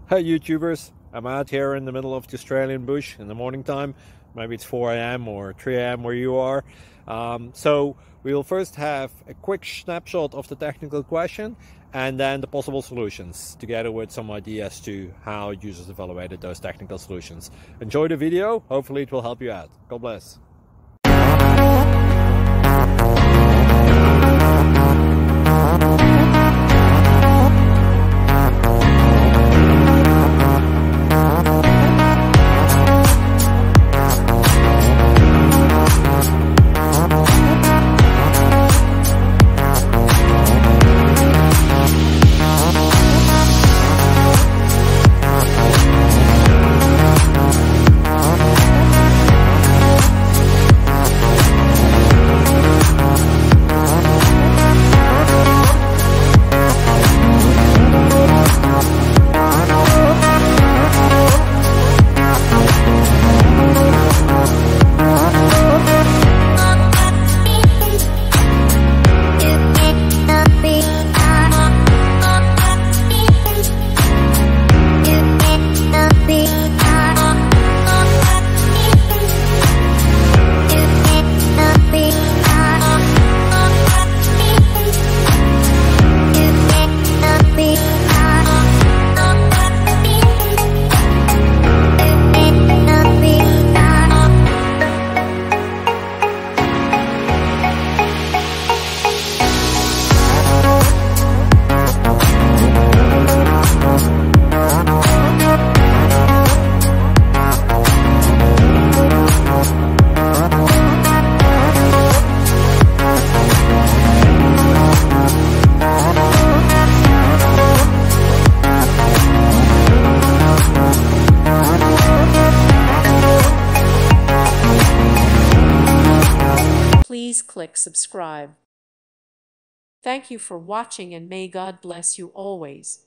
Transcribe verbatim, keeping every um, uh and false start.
Hey YouTubers, I'm out here in the middle of the Australian bush in the morning time. Maybe it's four A M or three A M where you are. Um, so we'll first have a quick snapshot of the technical question and then the possible solutions, together with some ideas to how users evaluated those technical solutions. Enjoy the video, hopefully it will help you out. God bless. Please click subscribe. Thank you for watching and may God bless you always.